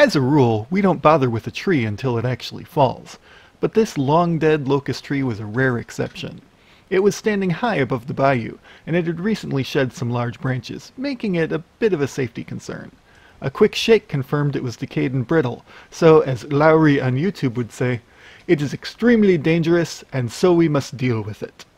As a rule, we don't bother with a tree until it actually falls, but this long-dead locust tree was a rare exception. It was standing high above the bayou, and it had recently shed some large branches, making it a bit of a safety concern. A quick shake confirmed it was decayed and brittle, so as Lowry on YouTube would say, "It is extremely dangerous, and so we must deal with it."